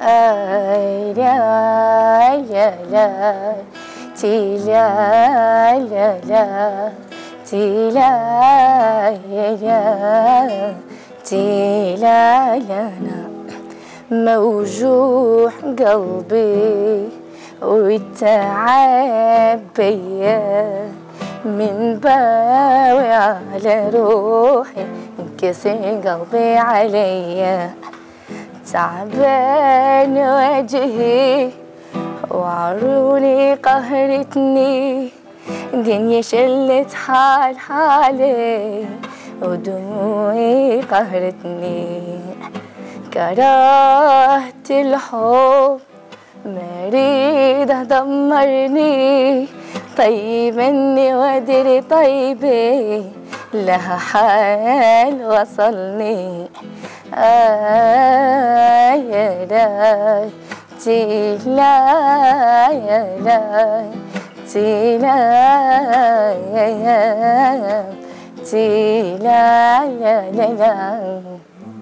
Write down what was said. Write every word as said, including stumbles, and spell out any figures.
آي لا لا لا تي لا لا لا تي لا لا تي لا لا لا موجوع قلبي والتعب بيا من باوي على روحي انكسر قلبي عليا تعبان وجهي وعروني قهرتني دنيا شلت حال حالي ودموعي قهرتني كرهت الحب مريضة دمرني طيب مني وادري طيبي لها حال وصلني آه يا لا تي لا يا لا تي لا يا تي لا لا لا